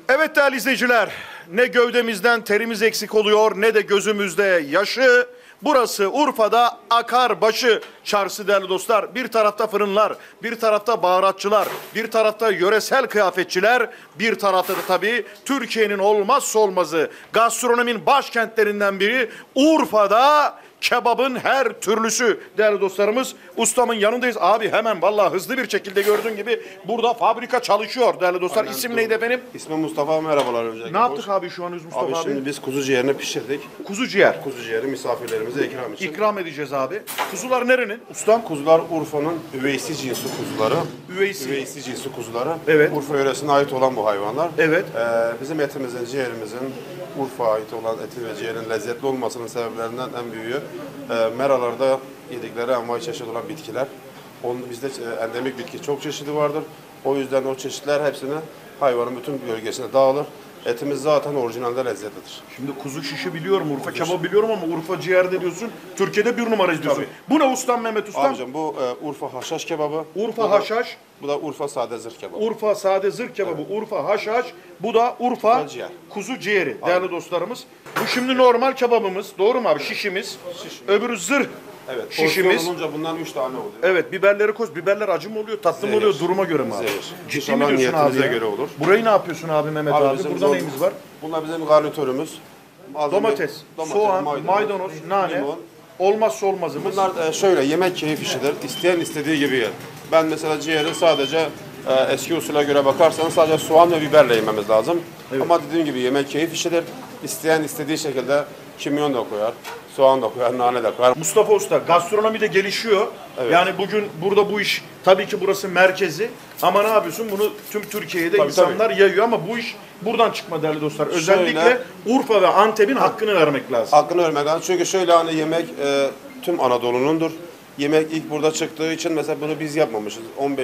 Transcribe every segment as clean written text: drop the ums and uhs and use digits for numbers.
Evet değerli izleyiciler, ne gövdemizden terimiz eksik oluyor ne de gözümüzde yaşı. Burası Urfa'da Akarbaşı Çarşısı değerli dostlar. Bir tarafta fırınlar, bir tarafta baharatçılar, bir tarafta yöresel kıyafetçiler, bir tarafta da tabii Türkiye'nin olmazsa olmazı gastronominin başkentlerinden biri Urfa'da kebabın her türlüsü değerli dostlarımız. Ustamın yanındayız. Abi hemen vallahi hızlı bir şekilde gördüğün gibi burada fabrika çalışıyor değerli dostlar. Aynen, İsim doğru. neydi efendim? İsmim Mustafa, merhabalar öncelikle. Ne yaptık abi şu an Mustafa abi? Şimdi biz kuzu ciğerini pişirdik. Kuzu ciğer. Kuzu ciğeri misafirlerimize ikram için. İkram edeceğiz abi. Kuzular nerenin? Ustam. Kuzular Urfa'nın üveysi cinsi kuzuları. Üveysi. Cinsi kuzuları. Evet. Urfa yöresine ait olan bu hayvanlar. Evet. Bizim etimizin, ciğerimizin Urfa'ya ait olan etin ve ciğerin lezzetli olmasının sebeplerinden en büyüğü meralarda yedikleri envai çeşit olan bitkiler. Bizde endemik bitki çok çeşidi vardır. O yüzden o çeşitler hepsini hayvanın bütün bölgesine dağılır. Etimiz zaten orijinalde lezzetlidir. Şimdi kuzu şişi biliyorum, Urfa kebabı biliyorum ama Urfa ciğer de diyorsun. Türkiye'de bir numara diyorsun. Bu ne ustam Mehmet ustam? Abicim bu Urfa haşhaş kebabı. Urfa haşhaş. Bu da Urfa sade zırh kebabı. Urfa sade zırh kebabı, evet. Urfa haşhaş. Bu da Urfa ciğer. Kuzu ciğeri değerli dostlarımız. Bu şimdi normal kebabımız. Doğru mu abi? Şişimiz. Öbürü zırh. Evet. Şişimiz. Olunca bundan 3 tane oluyor. Evet, biberleri koz. Biberler acı mı oluyor, tatlı mı oluyor? Duruma göre mi abi? Zehir. Ciddi mi diyorsun abi? Göre olur. Burayı ne yapıyorsun abi Mehmet abi? Burada neyimiz var? Bunlar bizim garnitörümüz. Domates, soğan, maydanoz, nane. Limon. Olmazsa olmazımız. Bunlar şöyle yemek keyif işidir. İsteyen istediği gibi yer. Ben mesela ciğeri sadece eski usule göre bakarsanız sadece soğan ve biberle yememiz lazım. Evet. Ama dediğim gibi yemek keyif işidir. İsteyen istediği şekilde kimyon da koyar, soğan da koyar, nane de koyar. Mustafa Usta, gastronomi de gelişiyor. Evet. Yani bugün burada bu iş, tabii ki burası merkezi. Ama ne yapıyorsun? Bunu tüm Türkiye'de insanlar yayıyor ama bu iş buradan çıkma değerli dostlar. Özellikle Urfa ve Antep'in hakkını vermek lazım. Hakkını vermek lazım. Çünkü şöyle hani yemek tüm Anadolu'nundur. Yemek ilk burada çıktığı için mesela bunu biz yapmamışız.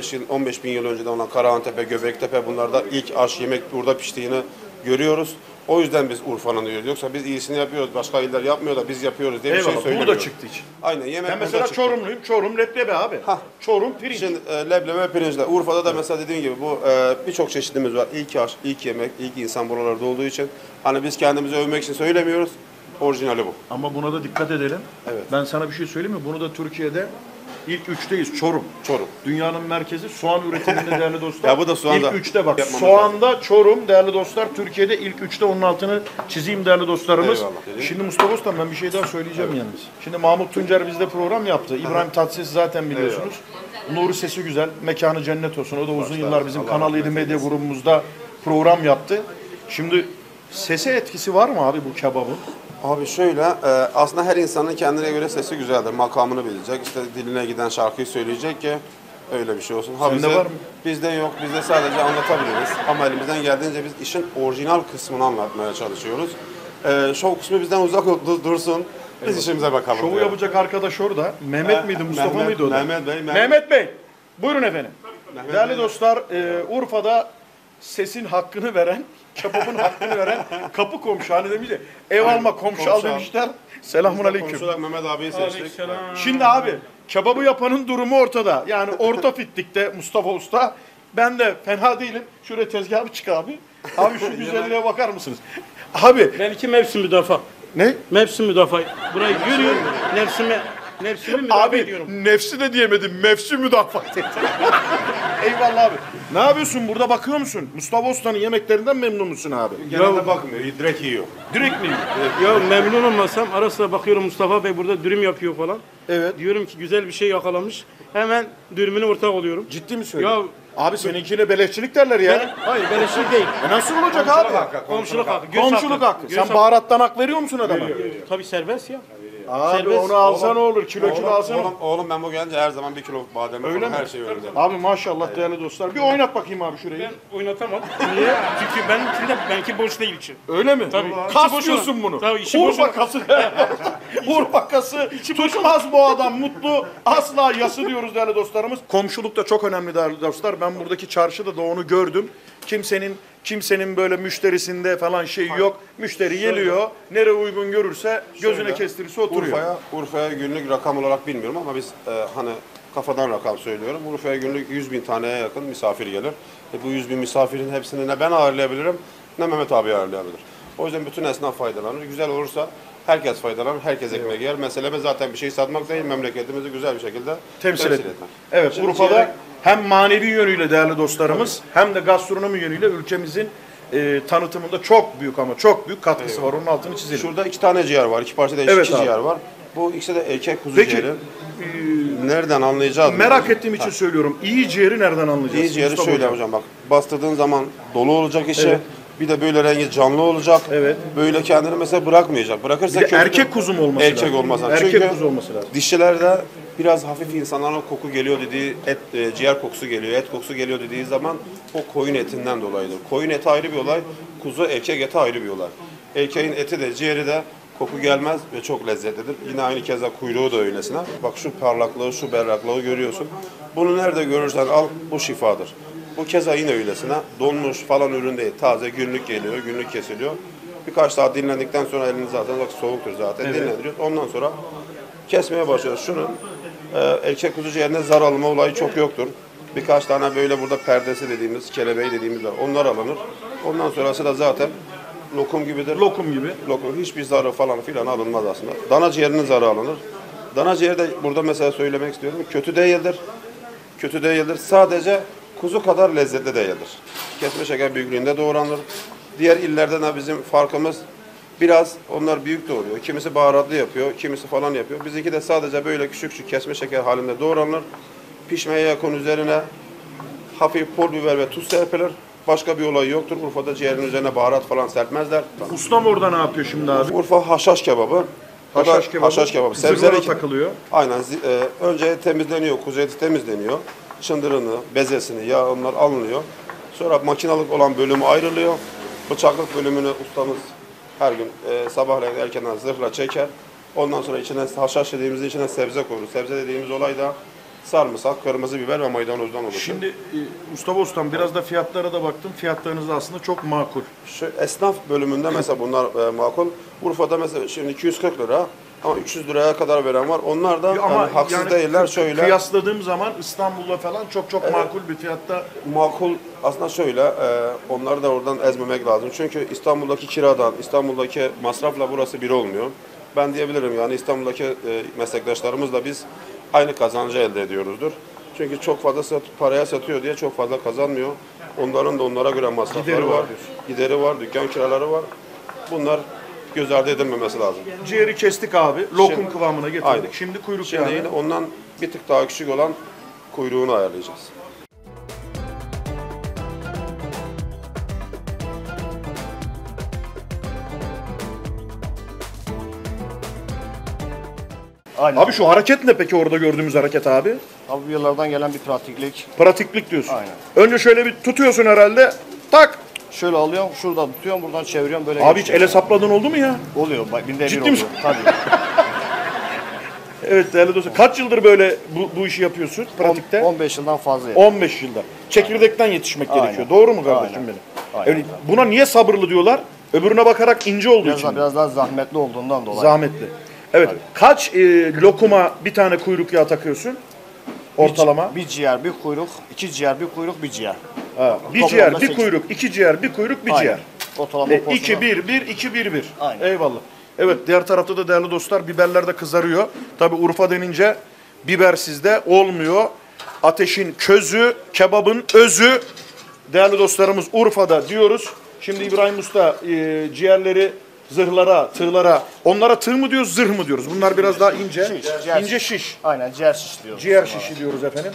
15 bin yıl önceden olan Karahantepe, Göbektepe bunlarda ilk aş yemek burada piştiğini görüyoruz. O yüzden biz Urfa'nın diyoruz. Yoksa biz iyisini yapıyoruz. Başka iller yapmıyor da biz yapıyoruz diye bir şey söylemiyoruz. Burada çıktı için. Aynen. Yemek ben mesela Çorumluyum. Çorum leblebi abi. Çorum pirinç. Şimdi leblebi ve pirinçler. Urfa'da da mesela dediğim gibi bu birçok çeşidimiz var. İlk aş, ilk yemek, ilk insan buralarda olduğu için. Hani biz kendimizi övmek için söylemiyoruz. Orijinali bu. Ama buna da dikkat edelim. Evet. Ben sana bir şey söyleyeyim mi? Bunu da Türkiye'de ilk 3'teyiz. Çorum. Dünyanın merkezi soğan üretiminde değerli dostlar. Ya bu da soğanda. İlk 3'te bak. Soğanda Çorum değerli dostlar. Türkiye'de ilk 3'te onun altını çizeyim değerli dostlarımız. Eyvallah. Şimdi Mustafa Usta ben bir şey daha söyleyeceğim yalnız. Şimdi Mahmut Tuncer bizde program yaptı. İbrahim Tatlıses zaten biliyorsunuz. Nuri sesi güzel. Mekanı cennet olsun. O da uzun yıllar bizim Kanal 7 medya grubumuzda program yaptı. Şimdi sese etkisi var mı abi bu kebabın? Abi şöyle, aslında her insanın kendine göre sesi güzeldir. Makamını bilecek, işte diline giden şarkıyı söyleyecek ki öyle bir şey olsun. Sende var mı? Bizde yok, bizde sadece anlatabiliriz. Ama elimizden geldiğince biz işin orijinal kısmını anlatmaya çalışıyoruz. Şov kısmı bizden uzak dursun, biz işimize bakalım. Şovu yapacak arkadaş orada. Mehmet miydi, Mustafa mıydı o da? Mehmet Bey. Mehmet Bey, buyurun efendim. Değerli dostlar, Urfa'da sesin hakkını veren, kebabın hakkını veren kapı komşu. Hani demiş ya, ev alma komşu al demişler. Selamun aleyküm. Komşular Mehmet abiyi seçtik. Şimdi abi, kebabı yapanın durumu ortada. Yani orta fitlikte Mustafa Usta. Ben de fena değilim. Şuraya tezgahı çık abi. Abi şu güzelliğe bakar mısınız? Abi. Benimki mevsim müdafaa. Ne? Mevsim müdafaa. Burayı görüyorum. Nefsimi müdafaa ediyorum. Abi nefsi de diyemedim. Mevsim müdafaa ettim. Eyvallah abi. Ne yapıyorsun burada, bakıyor musun? Mustafa Usta'nın yemeklerinden memnun musun abi? Genelde bakmıyor, direkt yiyor. Direkt mi? Ya memnun olmasam ara sıra bakıyorum Mustafa Bey burada dürüm yapıyor falan. Evet. Diyorum ki güzel bir şey yakalamış. Hemen dürümüne ortak oluyorum. Ciddi mi söylüyorsun? Ya abi seninkine beleşçilik derler ya. hayır beleşlik değil. Nasıl olacak abi? Komşuluk hakkı. Komşuluk hakkı. Sen baharattan hak veriyor musun adama? Tabii serbest ya. Abi Serbest. onu alsan olur, kilo alsan olur. Oğlum ben bu gelince her zaman 1 kilo badem Öyle mi? her şey önümde. Abi maşallah değerli dostlar. Bir oynat bakayım abi şurayı. Ben oynatamam. Niye? Çünkü benimki boş değil için. Öyle mi? Tabii. Kasmıyorsun bunu. Tabii işi Urfa kası. Urfa kası. Tutmaz bu adam mutlu. Asla yası diyoruz değerli dostlarımız. Komşuluk da çok önemli değerli dostlar. Ben buradaki çarşıda da onu gördüm. Kimsenin böyle müşterisinde falan şey yok. Müşteri geliyor. Nereye uygun görürse gözüne kestirirse oturuyor. Urfa'ya günlük rakam olarak bilmiyorum ama biz hani kafadan rakam söylüyorum. Urfa'ya günlük 100.000 taneye yakın misafir gelir. Bu 100.000 misafirin hepsini ne ben ağırlayabilirim ne Mehmet abi ayarlayabilir. O yüzden bütün esnaf faydalanır. Güzel olursa herkes faydalanır, herkes ekmek yer. Meselemiz zaten bir şey satmak değil, memleketimizi güzel bir şekilde temsil etmek. Evet, Şimdi Urfa'da hem manevi yönüyle değerli dostlarımız hem de gastronomi yönüyle ülkemizin tanıtımında çok büyük ama çok büyük katkısı var. Onun altını çizelim. şurada 2 tane ciğer var, 2 parça değişik Evet 2 abi. ciğer var. Bu ikisi de erkek kuzu Peki, ciğeri. Nereden anlayacağız? Merak ettiğim için söylüyorum. İyi ciğeri nereden anlayacağız? İyi ciğeri Mustafa şöyle Hocam. hocam bak. Bastırdığın zaman dolu olacak içi. Evet. Bir de böyle rengi canlı olacak. Evet. Böyle kendini mesela bırakmayacak. Bırakırsa Bir de kötü- erkek kuzu mu olması Erkek lazım? olmaz. Erkek Çünkü kuzu olması lazım. dişilerde biraz hafif insanların koku geliyor dediği ciğer kokusu geliyor. Et kokusu geliyor dediği zaman o koyun etinden dolayıdır. Koyun eti ayrı bir olay. Kuzu erkek eti ayrı bir olay. Erkeğin eti de ciğeri de koku gelmez ve çok lezzetlidir. Yine aynı keza kuyruğu da öylesine. Bak şu parlaklığı, şu berraklığı görüyorsun. Bunu nerede görürsen al, bu şifadır. Bu keza yine öylesine. Donmuş falan ürün değil. Taze günlük geliyor, günlük kesiliyor. Birkaç saat dinlendikten sonra elini zaten bak soğuktur zaten dinlendiriyoruz. Ondan sonra kesmeye başlıyoruz. Şunu erkek kuzu ciğerinde zar alma olayı çok yoktur. Birkaç tane böyle burada perdesi dediğimiz, kelebeği dediğimiz var. Onlar alınır. Ondan sonrası da zaten lokum gibidir. Lokum gibi. Lokum hiçbir zarı falan filan alınmaz aslında. Dana ciğerinin zarı alınır. Dana ciğeri de burada mesela söylemek istiyorum. Kötü değildir. Kötü değildir. Sadece kuzu kadar lezzetli değildir. Kesme şeker büyüklüğünde doğranır. Diğer illerden de bizim farkımız biraz onlar büyük doğruyor. Kimisi baharatlı yapıyor, kimisi falan yapıyor. Bizimki de sadece böyle küçük küçük kesme şeker halinde doğranır. Pişmeye yakın üzerine hafif pul biber ve tuz serpilir. Başka bir olay yoktur. Urfa'da ciğerin üzerine baharat falan serpmezler. Ustam orada ne yapıyor şimdi abi? Urfa haşhaş kebabı. Haşhaş kebabı. Haşhaş kebabı. Zırhlara takılıyor. Aynen. Önce temizleniyor. Kuzu eti temizleniyor. Çındırını, bezesini, yağ onlar alınıyor. Sonra makinalık olan bölümü ayrılıyor. Bıçaklık bölümünü ustamız her gün sabahleyin erkenden zırhla çeker. Ondan sonra içine haşhaş dediğimizde içine sebze koyulur. Sebze dediğimiz olay da sarımsak, kırmızı biber ve maydanozdan oluşur. Şimdi Mustafa Ustam biraz da fiyatlara da baktım. Fiyatlarınız da aslında çok makul. Şu esnaf bölümünde mesela bunlar makul. Urfa'da mesela şimdi 240 lira ama 300 liraya kadar veren var. Onlar da yani haksız değiller şöyle. Kıyasladığım zaman İstanbul'la falan çok makul bir fiyatta. Makul aslında şöyle, onları da oradan ezmemek lazım. Çünkü İstanbul'daki kiradan, İstanbul'daki masrafla burası bir olmuyor. Ben diyebilirim yani İstanbul'daki meslektaşlarımızla biz aynı kazancı elde ediyoruzdur. Çünkü çok fazla paraya satıyor diye çok fazla kazanmıyor. Onların da onlara göre masrafları Gideri var var. Gideri var, dükkan kiraları var. Bunlar göz ardı edilmemesi lazım. Ciğeri kestik abi. Lokum Şimdi- kıvamına getirdik. Aynen. Şimdi kuyruk Şimdi yağı. yine ondan bir tık daha küçük olan kuyruğunu ayarlayacağız. Aynen. Abi şu hareket ne peki orada gördüğümüz hareket abi? Abi bu yıllardan gelen bir pratiklik. Pratiklik diyorsun. Aynen. Önce şöyle bir tutuyorsun herhalde. Tak. Şöyle alıyorum, şuradan tutuyorum, buradan çeviriyorum böyle. Abi hiç geçiyor. ele sapladın oldu mu ya? Oluyor, binde bir Ciddi oluyor. misin? Tabii. Evet değerli dostlar. Kaç yıldır böyle bu işi yapıyorsun pratikte? 15 yıldan fazla yapıyor. 15 yılda. Çekirdekten yetişmek Aynen. gerekiyor. Doğru mu kardeşim Aynen. benim? Aynen. Evet, buna niye sabırlı diyorlar? Öbürüne bakarak ince olduğu Biraz, için. mi? biraz daha zahmetli olduğundan dolayı. Zahmetli. Evet. Kaç lokuma bir tane kuyruk yağı takıyorsun? Ortalama. Bir ciğer, bir kuyruk, iki ciğer, bir kuyruk, bir ciğer. Ha, bir Toplamda ciğer, bir 8. kuyruk, iki ciğer, bir kuyruk, bir Aynen. ciğer. Ortalama 2 1 1 2 1 1. Aynen. Eyvallah. Evet, diğer tarafta da değerli dostlar biberler de kızarıyor. Tabii Urfa denince biber sizde olmuyor. Ateşin közü, kebabın özü. Değerli dostlarımız Urfa'da diyoruz. Şimdi İbrahim Usta ciğerleri zırhlara, tığlara, onlara tığ mı diyoruz, zırh mı diyoruz? Bunlar biraz daha ince. Şiş, ciğer ince şiş. şiş. Aynen, ciğer şiş diyoruz. Ciğer biz şişi diyoruz efendim.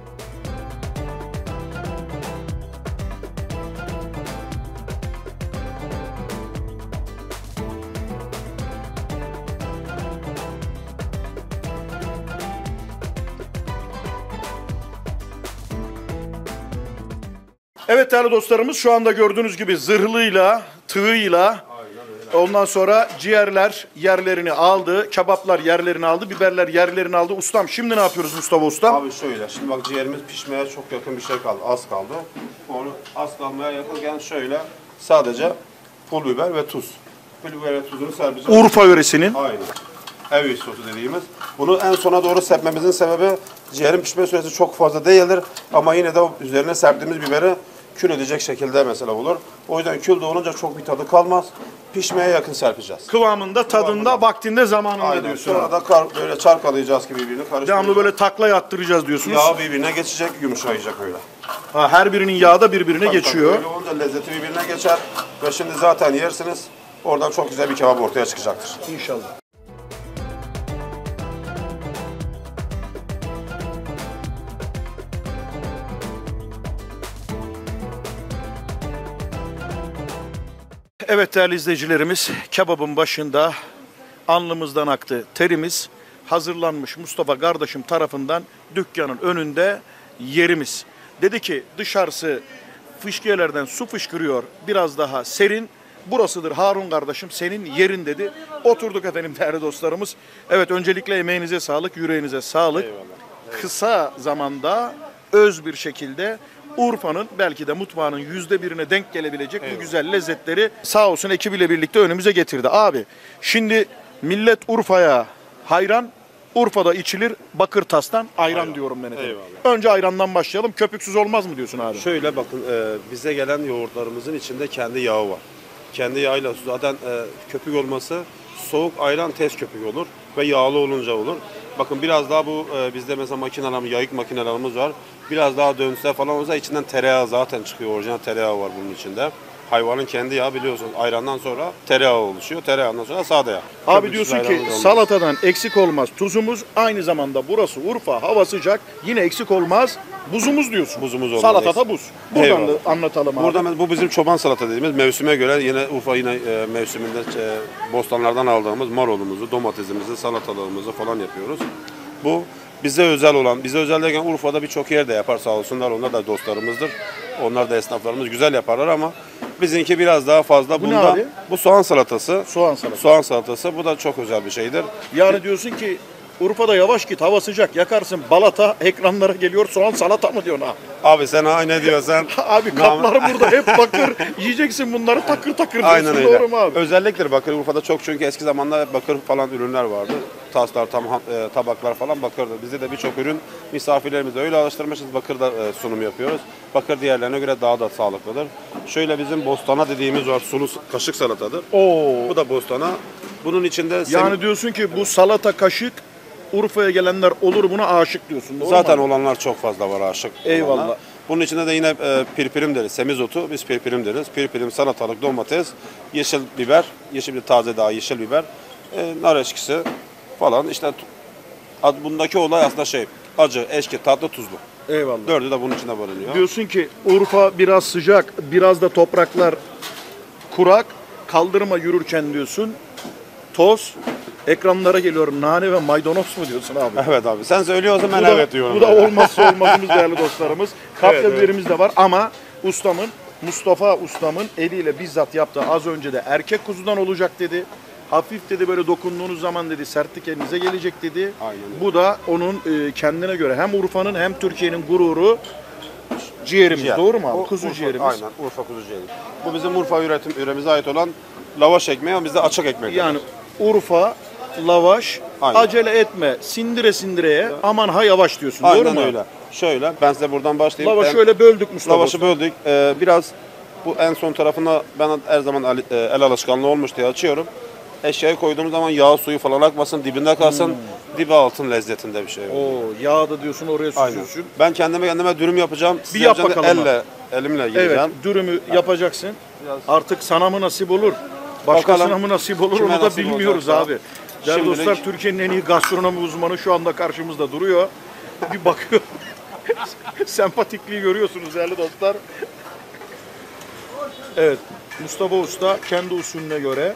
Evet değerli dostlarımız şu anda gördüğünüz gibi zırhlıyla, tığıyla, ondan sonra ciğerler yerlerini aldı, kebaplar yerlerini aldı, biberler yerlerini aldı. Ustam şimdi ne yapıyoruz Mustafa Ustam? Abi şöyle, şimdi bak ciğerimiz pişmeye çok yakın bir şey kaldı, az kaldı. Onu az kalmaya yakınken şöyle sadece pul biber ve tuz. Pul biber ve tuzunu serpeceğiz. Urfa yöresinin. Aynen. Ev sosu dediğimiz. Bunu en sona doğru serpmemizin sebebi ciğerin pişme süresi çok fazla değildir. Ama yine de üzerine serptiğimiz biberi kül edecek şekilde mesela olur. O yüzden külde olunca çok bir tadı kalmaz. Pişmeye yakın serpeceğiz. Kıvamında, tadında, vaktinde, zamanında Aynen. diyorsun. Sonra da böyle çarkalayacağız gibi birbirini karıştıracağız. Devamlı böyle takla yattıracağız diyorsunuz. Yağ birbirine geçecek, yumuşayacak öyle. Ha, her birinin yağı da birbirine geçiyor. Öyle olunca lezzeti birbirine geçer ve şimdi zaten yersiniz. Oradan çok güzel bir kebap ortaya çıkacaktır. İnşallah. Evet değerli izleyicilerimiz, kebabın başında alnımızdan aktı terimiz, hazırlanmış Mustafa kardeşim tarafından dükkanın önünde yerimiz. Dedi ki dışarısı fışkiyelerden su fışkırıyor, biraz daha serin. Burasıdır Harun kardeşim, senin yerin dedi. Oturduk efendim değerli dostlarımız. Evet, öncelikle emeğinize sağlık, yüreğinize sağlık. Kısa zamanda öz bir şekilde Urfa'nın belki de mutfağının %1'ine denk gelebilecek bu güzel lezzetleri sağ olsun ekibiyle birlikte önümüze getirdi. Abi şimdi millet Urfa'ya hayran, Urfa'da içilir Bakırtas'tan ayran diyorum ben efendim. Önce ayrandan başlayalım. Köpüksüz olmaz mı diyorsun abi? Şöyle bakın, bize gelen yoğurtlarımızın içinde kendi yağı var. Kendi yağıyla zaten köpük olması, soğuk ayran tez köpük olur ve yağlı olunca olur. Bakın biraz daha bu bizde mesela makinelerimiz, yayık makinelerimiz var. Biraz daha dönse falan olsa içinden tereyağı zaten çıkıyor. Orijinal tereyağı var bunun içinde. Hayvanın kendi yağı biliyorsunuz. Ayrandan sonra tereyağı oluşuyor. Tereyağından sonra sade yağ. Abi Köpüksüz diyorsun ki ayranımız olmaz. salatadan eksik olmaz tuzumuz. Aynı zamanda burası Urfa, hava sıcak. Yine eksik olmaz buzumuz diyorsun. Buzumuz olmaz, Salatada eksik. buz. Buradan Eyvallah. da anlatalım abi. Burada bu bizim çoban salata dediğimiz mevsime göre yine Urfa mevsiminde bostanlardan aldığımız marulumuzu, domatesimizi, salatalığımızı falan yapıyoruz. Bu bize özel olan, bize özel derken Urfa'da birçok yerde yapar sağ olsunlar. Onlar da dostlarımızdır. Onlar da esnaflarımız güzel yaparlar ama bizimki biraz daha fazla. Bu ne abi? Bu soğan salatası. Soğan salatası. Soğan salatası. Bu da çok özel bir şeydir. Yani diyorsun ki Urfa'da yavaş git, hava sıcak, yakarsın balata, ekranlara geliyor soğan salata mı diyorsun abi? Abi sen ne diyorsan. Abi kapları burada hep bakır, yiyeceksin bunları takır takır diyorsun. Aynen öyle. Doğru mu abi? Özellikle bakır Urfa'da çok, çünkü eski zamanda bakır falan ürünler vardı. Taslar, tabaklar falan bakırdı. Bizde de birçok ürün misafirlerimize öyle alıştırmışız. Bakırda sunum yapıyoruz. Bakır diğerlerine göre daha da sağlıklıdır. Şöyle bizim bostana dediğimiz var. Sulu kaşık salatadır. Oo. Bu da bostana. Bunun içinde Yani diyorsun ki bu salata kaşık Urfa'ya gelenler olur buna aşık diyorsun. Doğru zaten mu? olanlar çok fazla var, aşık Eyvallah. olanlar. Bunun içinde de yine pirpirim deriz. Semizotu biz pirpirim deriz. Pirpirim, salatalık, domates, yeşil biber, yeşil bir taze daha yeşil biber, nar eşkisi falan. İşte bundaki olay aslında acı, eşki, tatlı, tuzlu. Eyvallah. Dördü de bunun içinde barınıyor. Diyorsun ki Urfa biraz sıcak, biraz da topraklar kurak. Kaldırıma yürürken diyorsun toz, ekranlara geliyor nane ve maydanoz mu diyorsun abi? Evet abi. Sen söylüyorsan ben Bu da, evet diyorum. bu da olmazsa olmazımız değerli dostlarımız. Kapya Evet, biberimiz de var ama Mustafa ustamın eliyle bizzat yaptığı az önce de erkek kuzudan olacak dedi. Hafif dedi böyle dokunduğunuz zaman dedi sertlik elinize gelecek dedi. Aynen öyle. Bu da onun kendine göre hem Urfa'nın hem Türkiye'nin gururu ciğerimiz. Ciğer. Doğru mu abi? O Kuzu Urfa, ciğerimiz. Aynen. Urfa kuzu ciğeri. Bu bizim Urfa yöremize ait olan lavaş ekmeği ama bizde açık ekmek. Yani Urfa, lavaş, Aynen. acele etme, sindire sindireye aman ha yavaş diyorsun. Doğru Aynen mu? öyle. Şöyle ben size buradan başlayayım. Lavaşı şöyle böldük Mustafa. Lavaşı böldük. Biraz bu en son tarafına ben her zaman el alışkanlığı olmuş diye açıyorum. Eşyayı koyduğumuz zaman yağ suyu falan akmasın, dibinde kalsın. Dibi altın lezzetinde bir şey. Oo, yağ da diyorsun oraya Aynen. süzüyorsun. Ben kendime dürüm yapacağım. Size yap yapacağım da bakalım elimle Evet, gireceğim. dürümü yapacaksın. Biraz- Artık sana mı nasip olur? Başkasına Bakalım. mı nasip olur Kime onu da nasip bilmiyoruz olacaksa. abi. Değerli Şimdilik- dostlar, Türkiye'nin en iyi gastronomi uzmanı şu anda karşımızda duruyor. Bir bakıyor. Sempatikliği görüyorsunuz değerli dostlar. Evet, Mustafa Usta kendi usulüne göre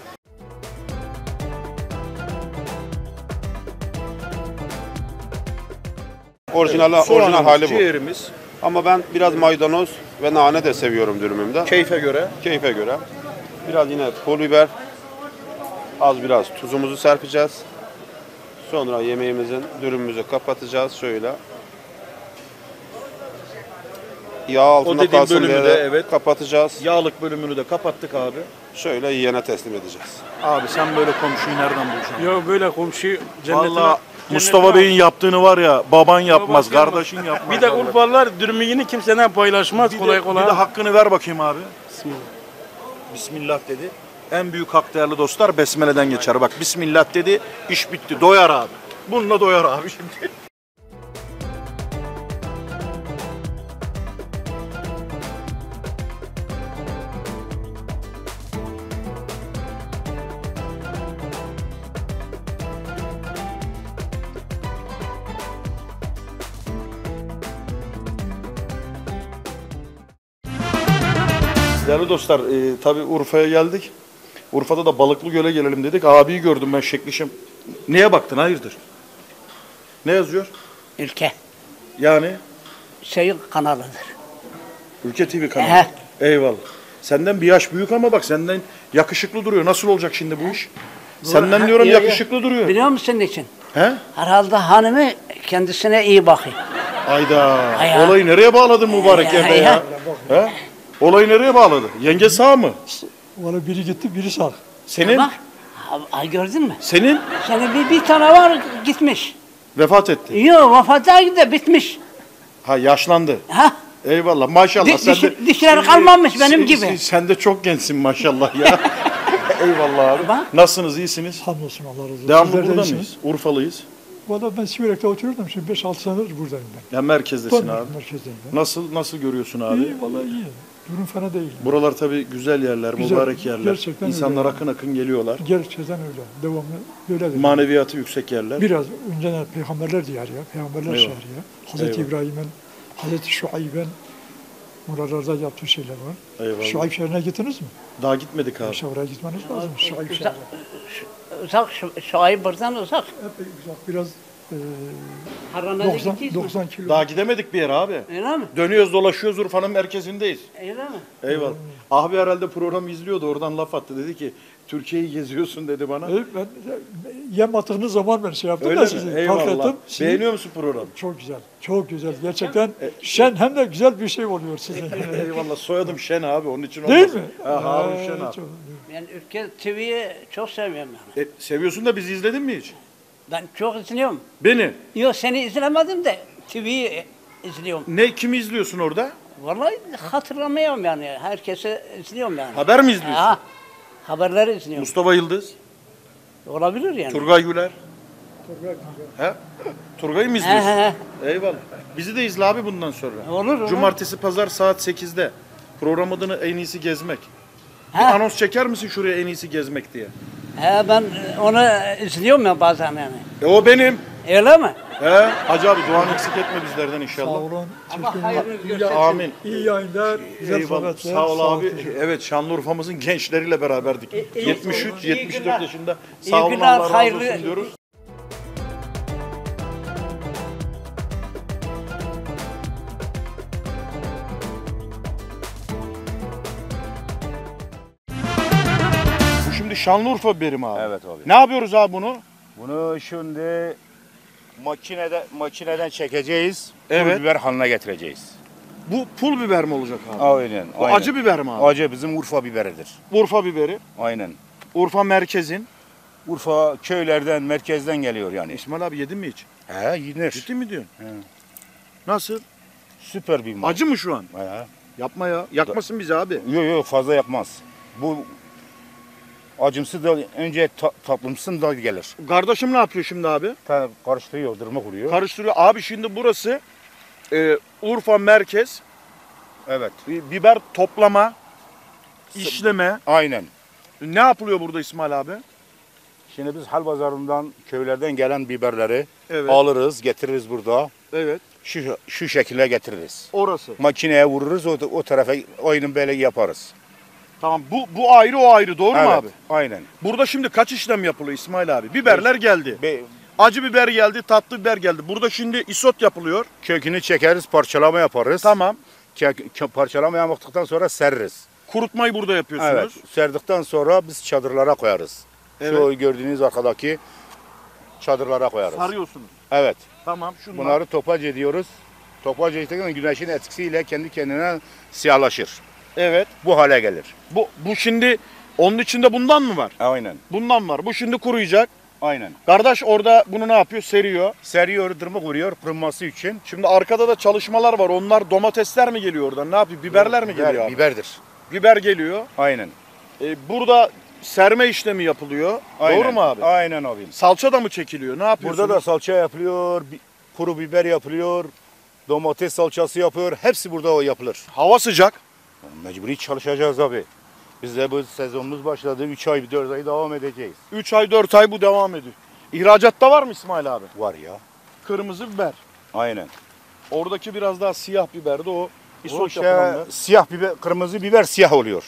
Orijinal soğanımız, hali bu. ciğerimiz Ama ben biraz maydanoz ve nane de seviyorum dürümümde. keyfe göre. Keyfe göre. Biraz yine pul biber, az biraz tuzumuzu serpeceğiz. Sonra yemeğimizin dürümümüzü kapatacağız şöyle. Yağ altında dediğin kalsın bölümü diye de, evet. kapatacağız. Yağlık bölümünü de kapattık abi. Şöyle yiyene teslim edeceğiz. Abi sen böyle komşuyu nereden bulacaksın? Yo böyle komşu cennetine Vallahi Mustafa Bey'in yaptığını var ya baban yapmaz, kardeşin yapmaz. Bir de Urfalılar dürümünü kimseden paylaşmaz kolay Bir kolay. de hakkını ver bakayım abi. Bismillah. Bismillah dedi. En büyük hak değerli dostlar besmeleden geçer. Bak bismillah dedi, iş bitti. Doyar abi. Bununla doyar abi şimdi. Değerli dostlar, tabii Urfa'ya geldik. Urfa'da da Balıklı Göl'e gelelim dedik. Abiyi gördüm ben şeklişim. Neye baktın hayırdır? Ne yazıyor? Ülke Yani kanalıdır. Ülke TV kanalı. Ehe. Eyvallah. Senden bir yaş büyük ama bak senden yakışıklı duruyor. Nasıl olacak şimdi bu iş? Senden diyorum yakışıklı duruyor. Biliyor musun niçin? He? Herhalde hanımı kendisine iyi bakıyor. Ayda. Ay. Olayı nereye bağladın mübarek Ay, yerde ay, ya? He? Olayı nereye bağladı? Yenge sağ mı? Valla biri gitti, biri sağ. Senin? Bak, gördün mü? Senin? Senin bir tane var gitmiş. Vefat etti. Yok vefata de bitmiş. Ha yaşlandı. Ha? Eyvallah maşallah. Dişleri kalmamış benim gibi. Sen de çok gençsin maşallah ya. Eyvallah abi. Bak. Nasılsınız iyisiniz? Hamdolsun Allah razı olsun. Devamlı Sizler de burada iyisiniz. mıyız? Urfalıyız. Valla ben Siverek'te oturuyordum, şimdi 5-6 senedir buradayım ben. Ya merkezdesin Tabii, abi. merkezdeyim ben. Nasıl görüyorsun abi? İyi, valla iyi. Durum fena değil. Buralar tabii güzel yerler, Güzel, mübarek yerler. gerçekten İnsanlar öyle. akın akın geliyorlar. Gerçekten öyle. Devamlı böyle de. Maneviyatı yüksek yerler. Biraz önceden peygamberler diyarı ya, peygamberler Eyvallah. şehri ya. Hazreti Eyvallah. İbrahim'in, Hazreti Şuayb'in buralarda yaptığı şeyler var. Eyvallah. Şuayb şehrine gittiniz mi? Daha gitmedik abi. İşte oraya gitmeniz lazım. Şuayb şehri. Uzak, şu ay buradan uzak. Epey uzak, biraz Harran'a 90 kilo. Daha gidemedik bir yere abi. Öyle mi? Dönüyoruz dolaşıyoruz Urfa'nın merkezindeyiz. Öyle mi? Eyvallah. Abi herhalde programı izliyordu oradan laf attı dedi ki Türkiye'yi geziyorsun dedi bana. Evet, ben yem attığınız zaman ben şey yaptım Öyle da mi? sizi fark Eyvallah. ettim. Sizi- Beğeniyor musun programı? Çok güzel, çok güzel. Gerçekten şen hem de güzel bir şey oluyor sizin. Eyvallah soyadım Şen abi onun için Değil olmasın. mi? Ha, Harun Şen abi. çok- Ben Ülke TV'yi çok seviyorum yani. Seviyorsun da bizi izledin mi hiç? Ben çok izliyorum. Beni. Yok seni izlemedim de TV'yi izliyorum. Ne kimi izliyorsun orada? Vallahi hatırlamıyorum yani. Herkesi izliyorum yani. Haber mi izliyorsun? Ha, haberleri izliyorum. Mustafa Yıldız, Olabilir yani. Turgay Güler. He? Turgay'ı mı izliyorsun? He, Eyvallah. Bizi de izle abi bundan sonra. Olur. Cumartesi pazar saat 8'de. Program adını En iyisi Gezmek. Bir Ha. anons çeker misin şuraya En iyisi Gezmek diye? He, ben onu izliyorum ya bazen yani. O benim. Öyle mi? He? Hacı abi duan eksik etme bizlerden Sağ inşallah. olun. Allah hayırlı iyi, göstersin. Amin. iyi yayınlar, güzel Eyvallah. sohbetler. Sağ ol abi. olun. Evet Şanlıurfa'mızın gençleriyle beraberdik. 73, iyi 74 günler. yaşında. İyi Sağ olun günler, Allah razı hayırlı- olsun diyoruz. Bu şimdi Şanlıurfa biberi mi abi? Evet abi. Ne yapıyoruz abi bunu? Bunu şimdi makineden çekeceğiz. Evet. Pul biber haline getireceğiz. Bu pul biber mi olacak abi? Aynen. O aynen. acı biber mi abi? Acı bizim Urfa biberidir. Urfa biberi. Aynen. Urfa merkezin. Urfa köylerden, merkezden geliyor yani. İsmail abi yedin mi hiç? He, yenir. Ciddi mi diyorsun? He. Nasıl? Süper bir mal. Acı mı şu an? He. Yapma ya. Yakmasın bizi abi. Yok fazla yapmaz. Bu acımsı da önce tatlımsın da gelir. Kardeşim ne yapıyor şimdi abi? Karıştırıyor, dırma kuruyor. Karıştırıyor. Abi şimdi burası Urfa merkez. Evet. Biber toplama, işleme. Aynen. Ne yapılıyor burada İsmail abi? Şimdi biz hal pazarından, köylerden gelen biberleri Evet. alırız, getiririz burada. Evet. Şu şekilde getiririz. Orası. Makineye vururuz, o tarafa oyunun böyle yaparız. Tamam. Bu ayrı o ayrı. Doğru mu abi? Aynen. Burada şimdi kaç işlem yapılıyor İsmail abi? Biberler geldi. Be, Acı biber geldi, tatlı biber geldi. Burada şimdi isot yapılıyor. kökünü çekeriz, parçalama yaparız. Tamam. Parçalama yaptıktan sonra seririz. Kurutmayı burada yapıyorsunuz. Evet. Serdikten sonra biz çadırlara koyarız. Evet. Şu gördüğünüz arkadaki çadırlara koyarız. Sarıyorsunuz. Evet. Tamam. Şunlar. Bunları topaç ediyoruz. Topaç ettikten güneşin etkisiyle kendi kendine siyahlaşır. Evet. Bu hale gelir. Bu şimdi onun içinde bundan mı var? Aynen. Bundan var. Bu şimdi kuruyacak. Aynen. Kardeş orada bunu ne yapıyor? Seriyor. Seriyor, dırmık vuruyor kuruması için. Şimdi arkada da çalışmalar var. Onlar domatesler mi geliyor oradan? Ne yapıyor? Biberler mi geliyor abi? Biberdir. Biber geliyor. Aynen. Burada serme işlemi yapılıyor. Aynen. Doğru mu abi? Aynen abi. Salça da mı çekiliyor? Ne yapıyorsunuz? Burada da salça yapılıyor, kuru biber yapılıyor, domates salçası yapıyor. Hepsi burada o yapılır. Hava sıcak. Mecburi çalışacağız abi. Biz de bu sezonumuz başladı. 3 ay, 4 ay devam edeceğiz. 3 ay 4 ay bu devam ediyor. İhracatta var mı İsmail abi? Var ya. Kırmızı biber. Aynen. Oradaki biraz daha siyah biber de o O isot işte yapılanlar. siyah biber, kırmızı biber siyah oluyor.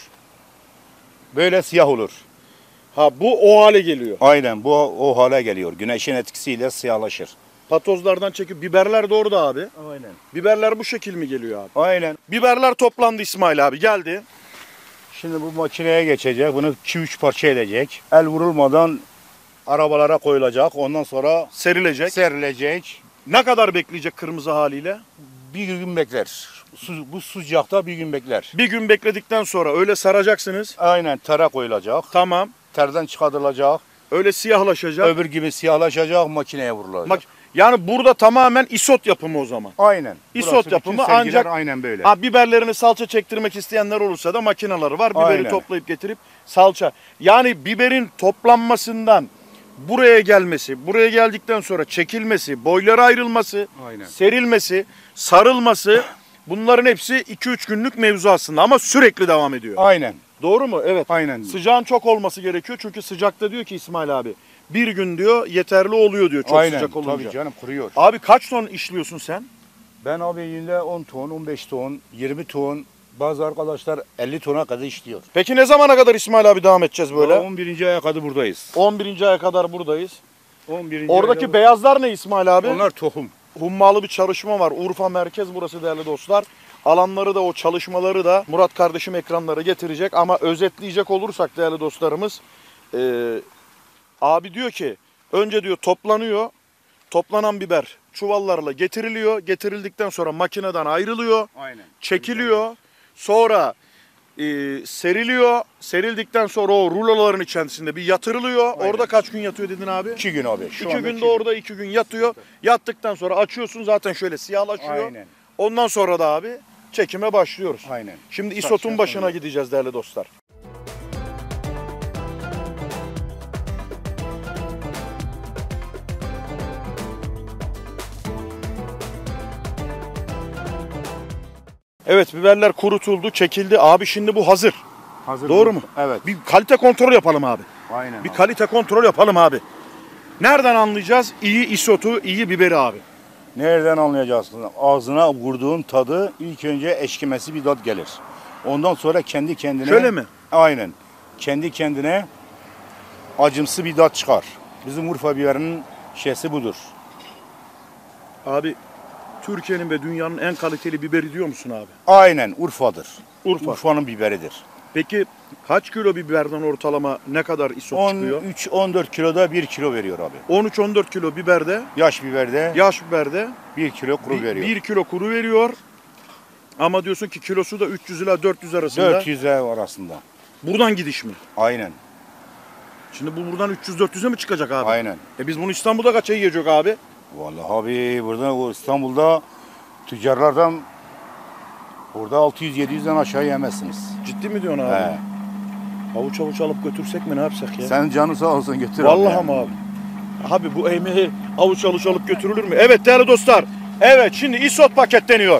Böyle siyah olur. Ha bu o hale geliyor. Aynen bu o hale geliyor. Güneşin etkisiyle siyahlaşır. Patozlardan çekip biberler de orada abi. Aynen. Biberler bu şekil mi geliyor abi? Aynen. Biberler toplandı İsmail abi geldi. Şimdi bu makineye geçecek. Bunu 2-3 parça edecek. El vurulmadan arabalara koyulacak. Ondan sonra Serilecek. serilecek. Ne kadar bekleyecek kırmızı haliyle? Bir gün bekler. Bu sıcakta bir gün bekler. Bir gün bekledikten sonra öyle saracaksınız. Aynen tera koyulacak. Tamam. Terden çıkartılacak. Öyle siyahlaşacak. Öbür gibi siyahlaşacak, makineye vurulacak. Yani burada tamamen isot yapımı o zaman. Aynen. İsot Burası bütün yapımı sergiler ancak aynen böyle. Ha, biberlerini salça çektirmek isteyenler olursa da makineleri var. Biberi Aynen. toplayıp getirip salça. Yani biberin toplanmasından buraya gelmesi, buraya geldikten sonra çekilmesi, boylara ayrılması, Aynen. serilmesi, sarılması bunların hepsi 2-3 günlük mevzu aslında ama sürekli devam ediyor. Aynen. Doğru mu? Evet. Aynen. Sıcağın çok olması gerekiyor çünkü sıcakta diyor ki İsmail abi bir gün diyor yeterli oluyor diyor çok Aynen. sıcak olunca. Tabii canım kuruyor. Abi kaç ton işliyorsun sen? Ben abi yine 10 ton, 15 ton, 20 ton, bazı arkadaşlar 50 tona kadar işliyor. Peki ne zamana kadar İsmail abi devam edeceğiz böyle? Daha 11. aya kadar buradayız. 11. aya kadar buradayız. 11. Oradaki beyazlar ne İsmail abi? onlar tohum. Hummalı bir çalışma var. Urfa merkez burası değerli dostlar. Alanları da o çalışmaları da Murat kardeşim ekranlara getirecek. Ama özetleyecek olursak değerli dostlarımız abi diyor ki önce diyor toplanıyor. Toplanan biber çuvallarla getiriliyor. Getirildikten sonra makineden ayrılıyor. Aynen. Çekiliyor. Sonra seriliyor. Serildikten sonra o ruloların içerisinde bir yatırılıyor. Aynen. Orada kaç gün yatıyor dedin abi? 2 gün abi. Şu 2 anda günde iki gün. orada 2 gün yatıyor. Yattıktan sonra açıyorsun zaten şöyle siyahlaşıyor. Aynen. Ondan sonra da abi çekime başlıyoruz. Aynen. Şimdi Saç isotun başına yapımı. gideceğiz değerli dostlar. Evet biberler kurutuldu, çekildi. Abi şimdi bu hazır. Hazır Doğru bu. mu? Evet. Bir kalite kontrol yapalım abi. Aynen. Bir abi. kalite kontrol yapalım abi. Nereden anlayacağız iyi isotu, iyi biberi abi? Nereden anlayacaksın? Ağzına vurduğun tadı ilk önce eşkimesi bir tat gelir. Ondan sonra kendi kendine... Şöyle mi? Aynen. Kendi kendine acımsı bir tat çıkar. Bizim Urfa biberinin şeysi budur. Abi Türkiye'nin ve dünyanın en kaliteli biberi diyor musun abi? Aynen Urfa'dır. Urfa. Urfa'nın biberidir. Peki kaç kilo biberden ortalama ne kadar isot çıkıyor? 13-14 kiloda 1 kilo veriyor abi. 13-14 kilo biberde, Yaş biberde yaş biberde 1 kilo kuru veriyor. 1 kilo kuru veriyor. Ama diyorsun ki kilosu da 300 ila 400 arasında. 400 arasında. Buradan gidiş mi? Aynen. Şimdi bu buradan 300-400'e mi çıkacak abi? Aynen. Biz bunu İstanbul'da kaça yiyecek abi? Vallahi abi burada o İstanbul'da tüccarlardan burada 600-700'den aşağı yemezsiniz. Ciddi mi diyorsun abi? He. Avuç avuç alıp götürsek mi ne yapsak ya? Sen canı sağ olsun götür Vallahi abi. ama abi. Abi bu ekmeği avuç avuç alıp götürülür mü? Evet değerli dostlar. Evet şimdi isot paketleniyor.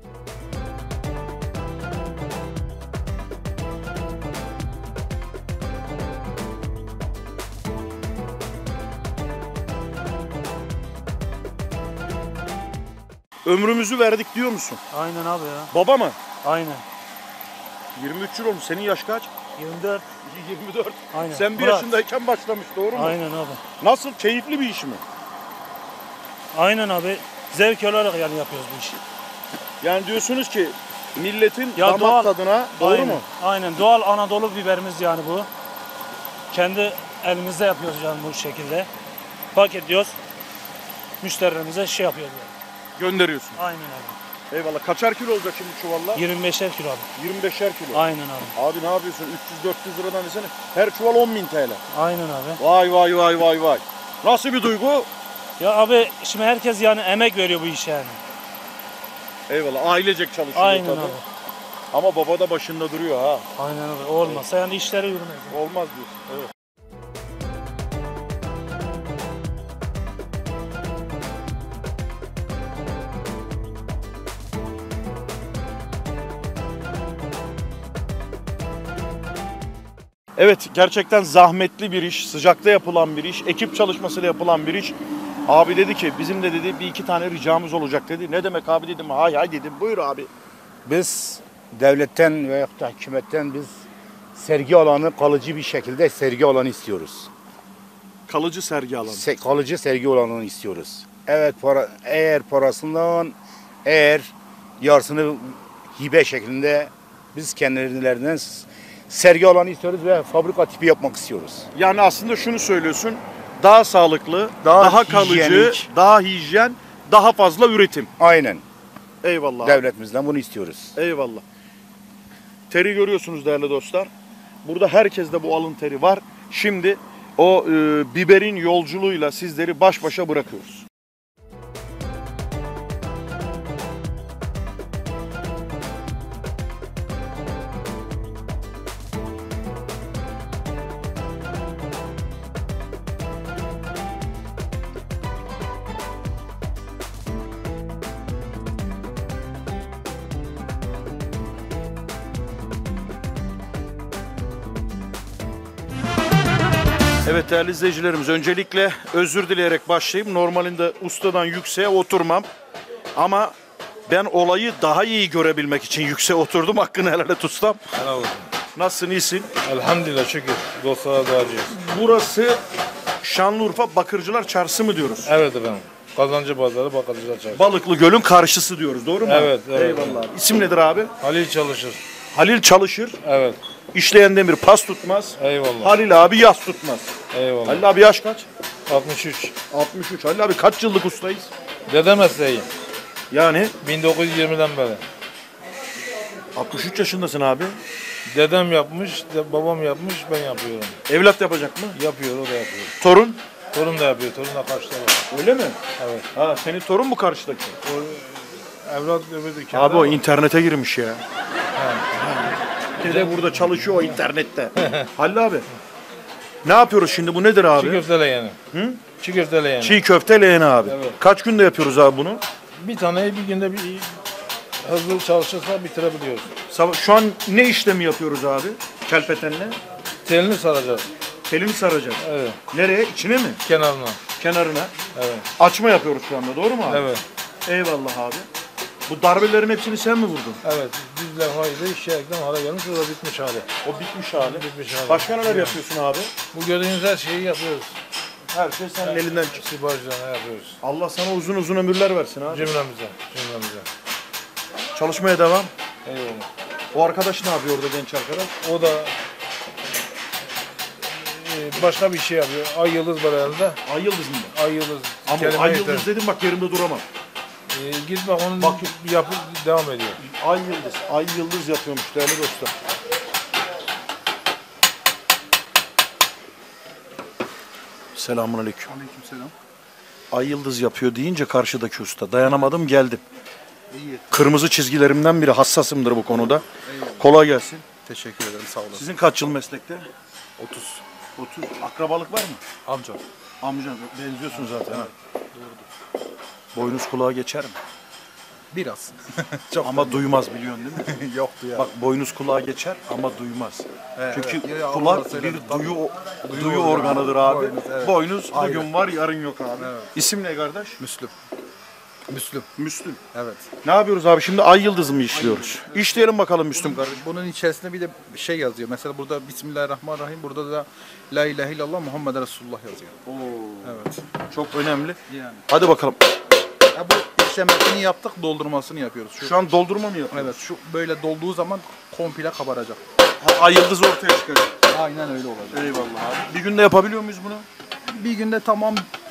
Ömrümüzü verdik diyor musun? Aynen abi ya. Baba mı? Aynen. 23 yıl olmuş. Senin yaş kaç? 24. 24. Aynen. Sen bir Murat. yaşındayken başlamış doğru mu? Aynen abi. Nasıl? Keyifli bir iş mi? Aynen abi. Zevk olarak yani yapıyoruz bu işi. Yani diyorsunuz ki milletin Ya damak doğal- tadına doğru Aynen. mu? Aynen. Doğal Anadolu biberimiz yani bu. Kendi elimizde yapıyoruz yani bu şekilde. Paketliyoruz. Müşterilerimize şey yapıyoruz yani. Gönderiyorsun. Aynen abi. Eyvallah. Kaçar kilo olacak şimdi çuvalla? 25'er kilo abi. 25'er kilo. Aynen abi. Abi ne yapıyorsun? 300-400 liradan desene. Her çuval 10.000 TL. Aynen abi. Vay vay vay vay vay. Nasıl bir duygu? Ya abi şimdi herkes yani emek veriyor bu işe yani. Eyvallah. Ailecek çalışıyor Aynen tabii. abi. Ama baba da başında duruyor ha. Aynen abi. O olmazsa yani işleri yürümez. Olmaz diyorsun. Evet. Evet, gerçekten zahmetli bir iş, sıcakta yapılan bir iş, ekip çalışmasıyla yapılan bir iş. Abi dedi ki bizim de dedi bir iki tane ricamız olacak dedi. Ne demek abi dedim. Hay hay dedim. Buyur abi. Biz devletten veya da hükümetten biz sergi alanı kalıcı bir şekilde sergi alanı istiyoruz. Kalıcı sergi alanı. Kalıcı sergi alanını istiyoruz. Evet eğer parasından yarısını hibe şeklinde biz kendilerinden sergi alanı istiyoruz ve fabrika tipi yapmak istiyoruz. Yani aslında şunu söylüyorsun. Daha sağlıklı, daha kalıcı, hijyenik. daha hijyen, daha fazla üretim. Aynen. Eyvallah. Devletimizden bunu istiyoruz. Eyvallah. Teri görüyorsunuz değerli dostlar. Burada herkeste bu alın teri var. Şimdi o biberin yolculuğuyla sizleri baş başa bırakıyoruz. Evet değerli izleyicilerimiz, öncelikle özür dileyerek başlayayım. Normalinde ustadan yükseğe oturmam. Ama ben olayı daha iyi görebilmek için yükseğe oturdum. Hakkını helal et ustam. Helal olsun. Nasılsın, iyisin? Elhamdülillah şükür. Dostlara duacıyız. Burası Şanlıurfa Bakırcılar Çarşısı mı diyoruz? Evet efendim. Kazancı Pazarı Bakırcılar Çarşısı. Balıklı Göl'ün karşısı diyoruz, doğru mu? Evet, evet. Eyvallah. Abi. İsim nedir abi? Halil çalışır. Halil çalışır. Evet. İşleyen demir pas tutmaz. Eyvallah. Halil abi yas tutmaz. Eyvallah. Halil abi yaş kaç? 63. 63. Halil abi kaç yıllık ustayız? Dede mesleği. Yani 1920'den beri. 63 yaşındasın abi. Dedem yapmış, babam yapmış, ben yapıyorum. Evlat yapacak mı? Yapıyor, o da yapıyor. Torun? Torun da yapıyor, torun da karşıda var. Öyle mi? Evet. Ha, senin torun mu karşıdaki? O, evlat öbür dükkanda. Abi o internete girmiş ya. Dede burada çalışıyor o internette. Halil abi. Ne yapıyoruz şimdi? Bu nedir Çiğ abi? köfte leğeni. Hı? Çiğ köfte leğeni. Çiğ köfte leğeni abi. Evet. Kaç günde yapıyoruz abi bunu? Bir taneyi bir günde bir hızlı çalışırsa bitirebiliyoruz. Şu an ne işlemi yapıyoruz abi? Kelpetenle. Telini saracağız. Telini saracağız. Evet. Nereye? İçine mi? Kenarına. Kenarına. Evet. Açma yapıyoruz şu anda, doğru mu abi? Evet. Eyvallah abi. Bu darbelerin hepsini sen mi vurdun? Evet. Düz levhayı da işleyerekten hale gelmiş. O da bitmiş hali. O bitmiş hali. Bitmiş hali. Başka neler yapıyorsun abi? Bu gördüğünüz her şeyi yapıyoruz. Her şey senin elinden çıktı. Siparişlerine yapıyoruz. Allah sana uzun uzun ömürler versin abi. Cümlemize. Cümlemize. Çalışmaya devam. Eyvallah. O arkadaş ne yapıyor orada, genç arkadaş? O da başka bir şey yapıyor. Ay yıldız var elinde. Ay Yıldız mı? Ay yıldız. Ama kelime Ay yeter. Yıldız dedim bak, yerimde duramam. Git bak onun Bak. yapıp devam ediyor. Ay Yıldız. Ay Yıldız yapıyormuş değerli dostlar. Selamünaleyküm. Aleykümselam. Ay Yıldız yapıyor deyince karşıdaki usta. Dayanamadım, geldim. Kırmızı çizgilerimden biri, hassasımdır bu konuda. Kolay gelsin. Teşekkür ederim, sağ olasın. Sizin kaç yıl meslekte? 30. 30. Akrabalık var mı? Amca. Amca benziyorsun zaten ha. Boynuz kulağa geçer mi? Biraz. Ama duymaz, biliyorsun değil mi? Yoktu ya. Bak, boynuz kulağa geçer ama duymaz. Evet, Çünkü evet. Ya, kulak Allah bir söyledim, tabii. duyu organıdır abi. Boynuz, evet. Boynuz Aynen. bugün var, yarın yok abi. Evet. İsim ne kardeş? Müslüm. Müslüm. Müslüm. Evet. Ne yapıyoruz abi şimdi? Ay Yıldız mı işliyoruz? İşleyelim bakalım Müslüm kardeş. Bunun içerisinde bir de şey yazıyor. Mesela burada Bismillahirrahmanirrahim. Burada da La ilahe illallah Muhammed Resulullah yazıyor. Evet. Çok önemli. Yani. Hadi bakalım. Ya bu işlemesini yaptık, doldurmasını yapıyoruz. Şu an doldurma mı yapıyoruz? Evet, şu böyle dolduğu zaman komple kabaracak. Ay Yıldız ortaya çıkacak. Aynen öyle olacak. Eyvallah abi. Bir günde yapabiliyor muyuz bunu? Bir günde tamam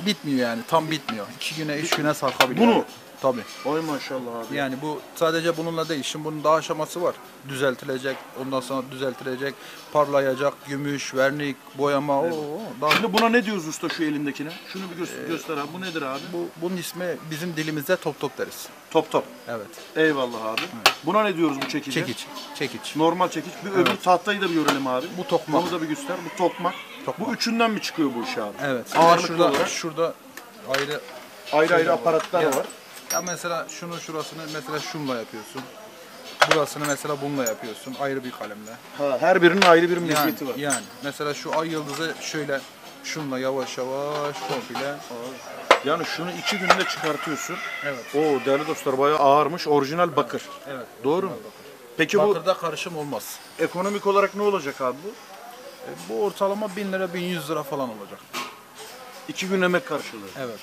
bitmiyor yani. Tam bitmiyor. 2 güne, 3 güne sarkabiliyor. Bunu? Tabii. Ay maşallah abi. Yani bu sadece bununla değil. Şimdi bunun daha aşaması var. Düzeltilecek, ondan sonra düzeltilecek, parlayacak, gümüş, vernik, boyama. Daha Şimdi buna ne diyoruz usta şu elindekine? Şunu bir göster abi. Bu nedir abi? bunun ismi bizim dilimizde top top deriz. Top top. Evet. Eyvallah abi. Buna ne diyoruz bu çekice? Çekiç. Çekiç. Normal çekiç. Bir öbür tahtayı da bir görelim abi. Bu tokmak. Onu da bir göster. Bu tokmak. Tokmak. Bu üçünden mi çıkıyor bu iş abi? Evet. Ağırlıklı şurada, olarak. şurada ayrı Ayrı ayrı şeyler aparatlar Ya- var. Ya mesela şurasını mesela şunla yapıyorsun. Burasını mesela bununla yapıyorsun. Ayrı bir kalemle. Ha, her birinin ayrı bir Yani, meziyeti var. yani mesela şu ay yıldızı şöyle şunla yavaş yavaş komple. Yani şunu 2 günde çıkartıyorsun. Evet. Oo değerli dostlar bayağı ağırmış. Orijinal bakır. Evet. Doğru mu? Peki bu Bakırda karışım olmaz. ekonomik olarak ne olacak abi bu? Bu ortalama 1000 lira 1100 lira falan olacak. 2 gün emek karşılığı. Evet.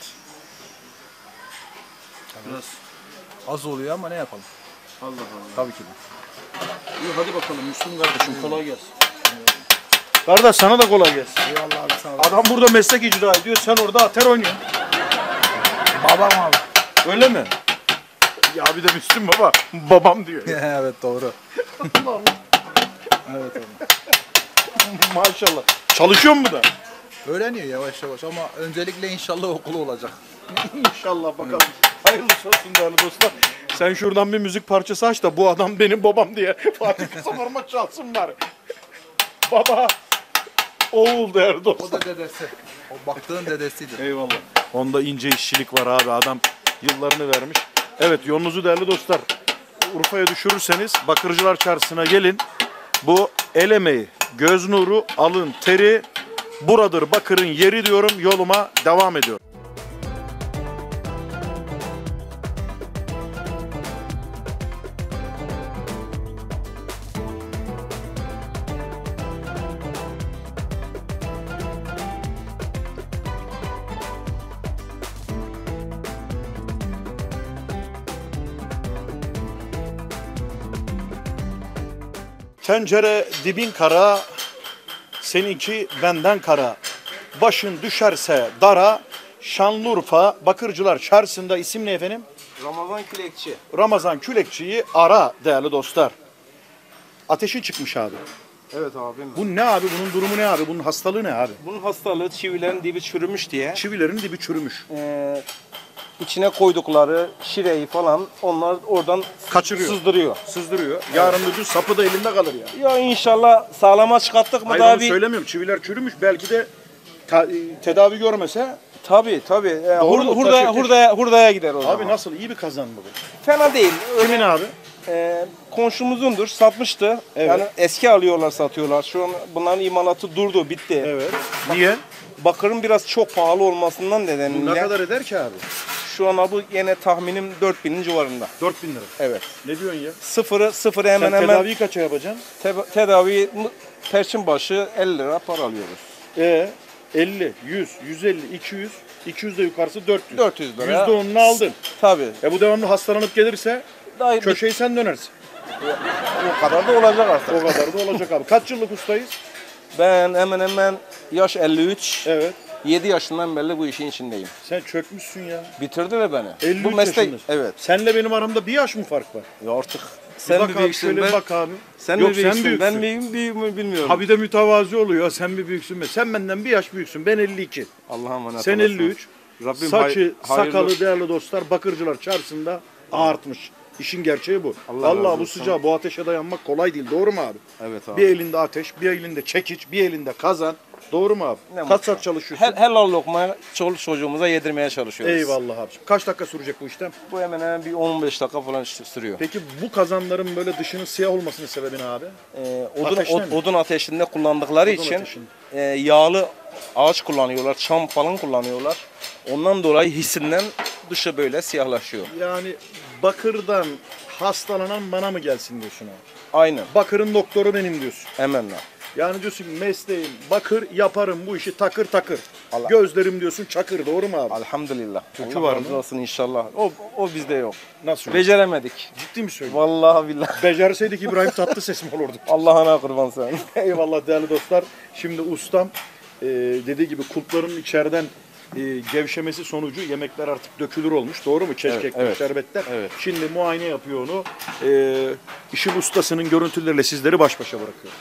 Biraz. Az oluyor ama ne yapalım? Allah Allah. Tabii ki de. İyi hadi bakalım Müslüm kardeşim kolay gelsin. Kardeş sana da kolay gelsin. Eyvallah abi sağ ol. Adam burada meslek icra ediyor. Sen orada ater oynuyorsun. Babam abi. Öyle mi? Ya bir de Müslüm baba. Babam diyor. Evet doğru. Evet abi. Maşallah. Çalışıyor mu bu da? Öğreniyor yavaş yavaş ama öncelikle inşallah okulu olacak. İnşallah bakalım. Hayırlısı olsun değerli dostlar. Sen şuradan bir müzik parçası aç da bu adam benim babam diye Fatih Kısaparmak çalsın bari. Baba. Oğul değerli O dostlar. da dedesi. O baktığın dedesidir. Eyvallah. Onda ince işçilik var abi. Adam yıllarını vermiş. Evet yolunuzu değerli dostlar. Urfa'ya düşürürseniz Bakırcılar Çarşısı'na gelin. Bu el emeği, göz nuru, alın teri buradır Bakır'ın yeri diyorum. Yoluma devam ediyorum. Tencere dibin kara, seninki benden kara. Başın düşerse dara, Şanlıurfa Bakırcılar Çarşısı'nda isim ne efendim? Ramazan Külekçi. Ramazan Külekçi'yi ara değerli dostlar. Ateşin çıkmış abi. Evet abim. Bu ne abi? Bunun durumu ne abi? Bunun hastalığı ne abi? Bunun hastalığı çivilerin dibi çürümüş diye. Çivilerin dibi çürümüş. İçine koydukları şireyi falan onlar oradan Kaçırıyor. sızdırıyor. Sızdırıyor. Yarın öbür gün sapı da elinde kalır ya. Ya inşallah sağlama çıkarttık mı Hayır daha onu bir... söylemiyorum. Çiviler çürümüş. Belki de tedavi görmese. Tabii. Doğru mu? Taşı- Hurdaya gider o zaman. Abi nasıl? İyi bir kazan bu. Fena değil. Kimin abi? Komşumuzundur, satmıştı. Evet. Yani eski alıyorlar, satıyorlar. Şu an bunların imalatı durdu, bitti. Evet. Niye? Bakırın biraz çok pahalı olmasından Bu nedeniyle. ne kadar eder ki abi? Şu an bu yine tahminim 4000'in civarında. 4000 lira. Evet. Ne diyorsun ya? Sıfırı hemen Sen hemen tedaviyi kaça yapacaksın? tedavi perçin başı 50 lira para alıyoruz. 50, 100, 150, 200, 200 de yukarısı 400. 400 lira. %10'unu aldın. Tabii. Bu devamlı hastalanıp gelirse Daha köşeyi sen dönersin. o kadar da olacak artık. O kadar da olacak abi. Kaç yıllık ustayız? Ben hemen hemen yaş 53. Evet. 7 yaşından beri bu işin içindeyim. Sen çökmüşsün ya. Bitirdiler beni. 53 Bu meslek. yaşındasın. Evet. Senle benim aramda bir yaş mı fark var? Ya artık Bir sen bak mi abi, büyüksün şöyle ben? bir bak abi. Sen Yok, mi sen büyüksün? büyüksün. Ben miyim büyük mü bilmiyorum. Ha bir de mütevazi oluyor. Sen bir büyüksün mü? Sen benden bir yaş büyüksün. Ben 52. Allah'a emanet Sen olasın. 53. Rabbim Saçı, hayırlı- sakalı değerli dostlar Bakırcılar Çarşısı'nda artmış. İşin gerçeği bu. Allah razı Allah bu olsun. sıcağı, bu ateşe dayanmak kolay değil. Doğru mu abi? Evet abi. Bir elinde ateş, bir elinde çekiç, bir elinde kazan. Doğru mu abi? Ne Kaç mutlu. saat çalışıyorsun? Helal lokma çoluk çocuğumuza yedirmeye çalışıyoruz. Eyvallah abi. Kaç dakika sürecek bu işlem? Bu hemen hemen bir 15 dakika falan sürüyor. Peki bu kazanların böyle dışının siyah olmasının sebebi ne abi? Ateşte mi? Odun ateşinde kullandıkları Odun için ateşinde. yağlı ağaç kullanıyorlar, çam falan kullanıyorlar. Ondan dolayı hissinden dışı böyle siyahlaşıyor. Yani bakırdan hastalanan bana mı gelsin diyorsun abi? Aynen. Bakırın doktoru benim diyorsun. Hemen. Yani diyorsun ki mesleğim bakır, yaparım bu işi takır takır. Allah- Gözlerim diyorsun çakır, doğru mu abi? Elhamdülillah. Türkü Allah var razı mı? olsun inşallah. O bizde yok. Nasıl? Beceremedik. Ciddi mi söylüyorsun? Vallahi billahi. Becerseydik İbrahim Tatlıses mi olurduk? Allah'ına kurban sen. Eyvallah değerli dostlar. Şimdi ustam dediği gibi kulpların içeriden gevşemesi sonucu yemekler artık dökülür olmuş. Doğru mu? Keşkekler, evet. şerbetler. Evet. Şimdi muayene yapıyor onu. İşin ustasının görüntüleriyle sizleri baş başa bırakıyoruz.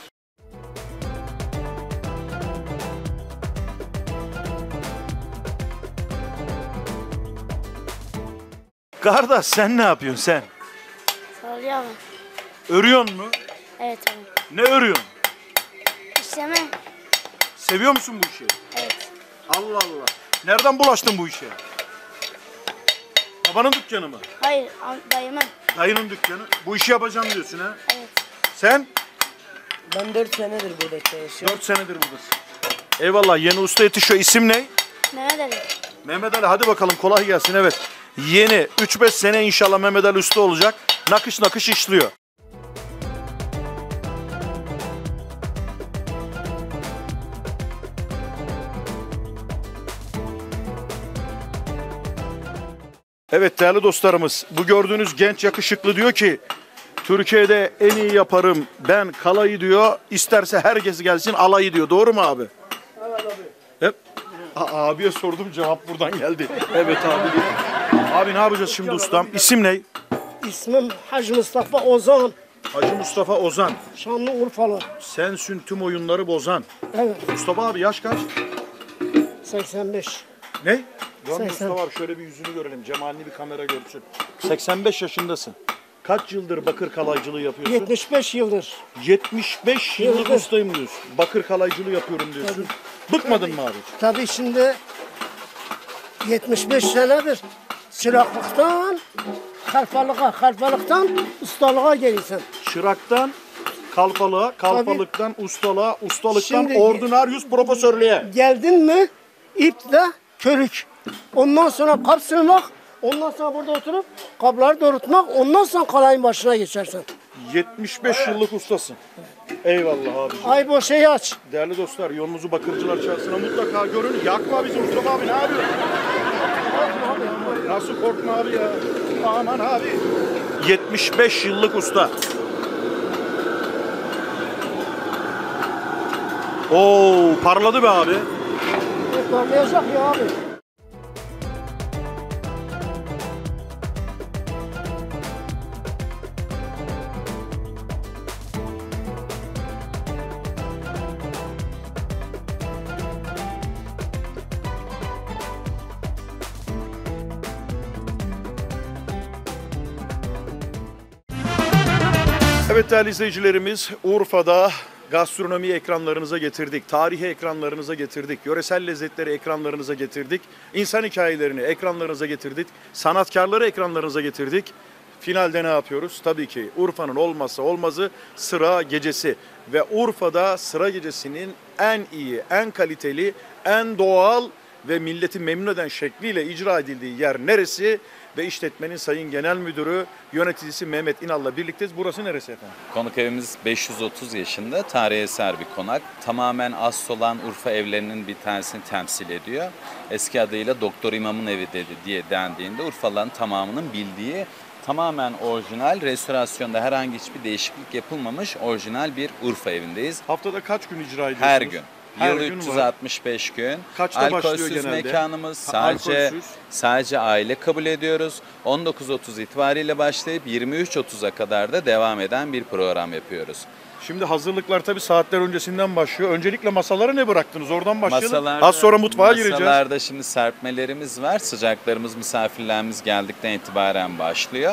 Kardeş sen ne yapıyorsun sen? Soruyorum. Örüyorsun mu? Evet abi. Ne örüyorsun? İşleme. Seviyor musun bu işi? Evet. Allah Allah. Nereden bulaştın bu işe? Babanın dükkanı mı? Hayır dayımın. Dayının dükkanı. Bu işi yapacağım diyorsun ha? Evet. Sen? Ben 4 senedir burada çalışıyorum. 4 senedir buradasın. Eyvallah, yeni usta yetişiyor. İsim ne? Mehmet Ali. Mehmet Ali, hadi bakalım kolay gelsin. Evet. Yeni 3-5 sene inşallah Mehmet Ali usta olacak. Nakış nakış işliyor. Evet değerli dostlarımız, bu gördüğünüz genç yakışıklı diyor ki Türkiye'de en iyi yaparım ben kalayı diyor. İsterse herkes gelsin alayı diyor. Doğru mu abi? Evet abi. Hep abiye sordum, cevap buradan geldi. Evet abi diyor. Abi ne yapacağız şimdi ustam? İsim ne? İsmim Hacı Mustafa Ozan. Hacı Mustafa Ozan. Şanlıurfalı. Sensin tüm oyunları bozan. Evet. Mustafa abi yaş kaç? 85. Ne? Dön 80. Mustafa abi şöyle bir yüzünü görelim. Cemalini bir kamera görsün. 85 yaşındasın. Kaç yıldır bakır kalaycılığı yapıyorsun? 75 yıldır. 75 yıllık Yıldır. ustayım diyorsun. Bakır kalaycılığı yapıyorum diyorsun. Bıkmadın mı abi? Tabii şimdi 75 senedir çıraklıktan kalfalıktan ustalığa gelirsin. Çıraktan kalfalığa, kalfalıktan ustalığa, ustalıktan Şimdi- ordinaryus profesörlüğe. Geldin mi ip de körük. Ondan sonra kap sürmek, ondan sonra burada oturup kapları doğrultmak, ondan sonra kalayın başına geçersin. 75 yıllık ustasın. Eyvallah abi. Ay boşayı aç. Değerli dostlar, yolunuzu Bakırcılar Çarşısı'na mutlaka görün. Yakma bizi Mustafa abi, ne yapıyorsun? Nasıl korkma abi ya? Aman abi. 75 yıllık usta. Oo, parladı be abi. Parlayacak ya abi. Evet değerli izleyicilerimiz, Urfa'da gastronomi ekranlarınıza getirdik, tarihi ekranlarınıza getirdik, yöresel lezzetleri ekranlarınıza getirdik, insan hikayelerini ekranlarınıza getirdik, sanatkarları ekranlarınıza getirdik. Finalde ne yapıyoruz? Tabii ki Urfa'nın olmazsa olmazı sıra gecesi ve Urfa'da sıra gecesinin en iyi, en kaliteli, en doğal ve milleti memnun eden şekliyle icra edildiği yer neresi? Ve işletmenin Sayın Genel Müdürü, yöneticisi Mehmet İnal'la birlikteyiz. Burası neresi efendim? Konuk evimiz 530 yaşında, tarihi eser bir konak. Tamamen asıl olan Urfa evlerinin bir tanesini temsil ediyor. Eski adıyla Doktor İmam'ın evi diye dendiğinde Urfalıların tamamının bildiği tamamen orijinal, restorasyonda herhangi hiçbir değişiklik yapılmamış orijinal bir Urfa evindeyiz. Haftada kaç gün icra ediyorsunuz? Her gün. Her Yıl gün 365 gün. Kaçta başlıyor Alkolsüz genelde? mekanımız, Alkolsüz. sadece aile kabul ediyoruz. 19.30 itibariyle başlayıp 23.30'a kadar da devam eden bir program yapıyoruz. Şimdi hazırlıklar tabii saatler öncesinden başlıyor. Öncelikle masalara ne bıraktınız? Oradan başlayalım. Az sonra mutfağa gireceğiz. Masalarda şimdi serpmelerimiz var. Sıcaklarımız misafirlerimiz geldikten itibaren başlıyor.